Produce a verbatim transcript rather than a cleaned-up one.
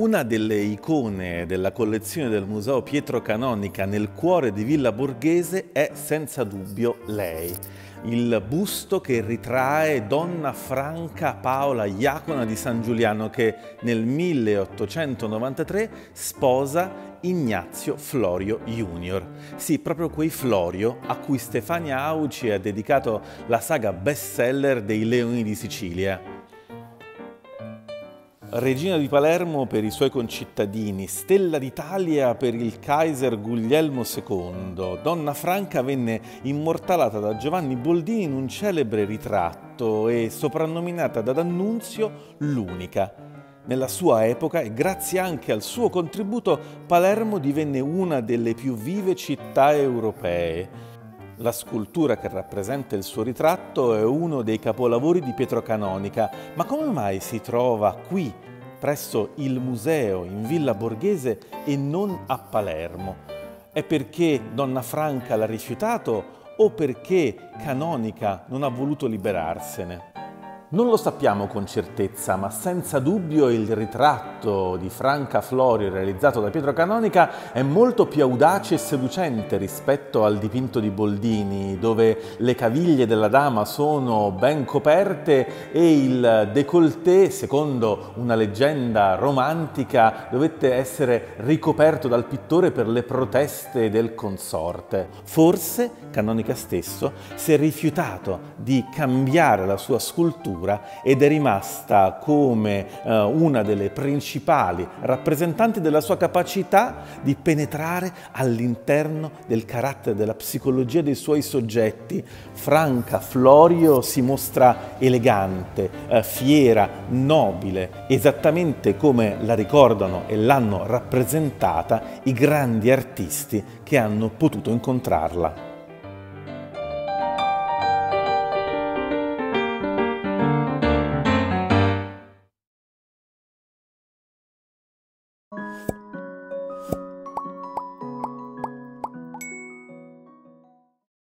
Una delle icone della collezione del Museo Pietro Canonica nel cuore di Villa Borghese è senza dubbio lei, il busto che ritrae Donna Franca Paola Iacona di San Giuliano che nel milleottocentonovantatré sposa Ignazio Florio junior Sì, proprio quei Florio a cui Stefania Auci ha dedicato la saga bestseller dei Leoni di Sicilia. Regina di Palermo per i suoi concittadini, stella d'Italia per il Kaiser Guglielmo secondo, Donna Franca venne immortalata da Giovanni Boldini in un celebre ritratto e soprannominata da D'Annunzio l'unica. Nella sua epoca, e grazie anche al suo contributo, Palermo divenne una delle più vive città europee. La scultura che rappresenta il suo ritratto è uno dei capolavori di Pietro Canonica, ma come mai si trova qui, presso il museo in Villa Borghese e non a Palermo? È perché Donna Franca l'ha rifiutato o perché Canonica non ha voluto liberarsene? Non lo sappiamo con certezza, ma senza dubbio il ritratto di Franca Florio realizzato da Pietro Canonica è molto più audace e seducente rispetto al dipinto di Boldini, dove le caviglie della dama sono ben coperte e il décolleté, secondo una leggenda romantica, dovette essere ricoperto dal pittore per le proteste del consorte. Forse Canonica stesso si è rifiutato di cambiare la sua scultura ed è rimasta come eh, una delle principali rappresentanti della sua capacità di penetrare all'interno del carattere, della psicologia dei suoi soggetti. Franca Florio si mostra elegante, eh, fiera, nobile, esattamente come la ricordano e l'hanno rappresentata i grandi artisti che hanno potuto incontrarla.